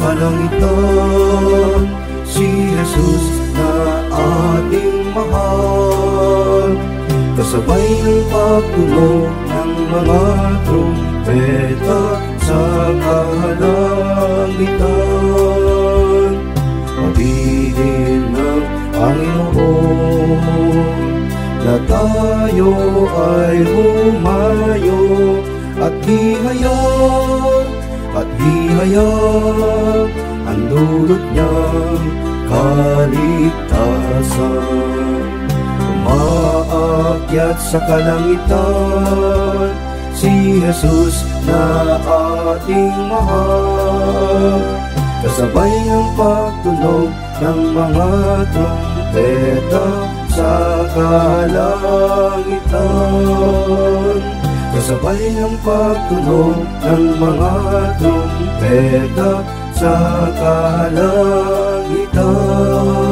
kalangitan, si Jesus na ating mahal. Kasabay ng pagtunog ng mga trumpeta sa kalangitan, pag-ibig ng Panginoon, na tayo ay humayo at hihayag ang dulot niyang kaligtasan. Umaakyat sa kalangitan, si Jesus na ating mahal. Kasabay ng pagtunog ng mga trumpeta sa kalangitan, kasabay ng pagtunog ng mga trumpeta sa kalangitan.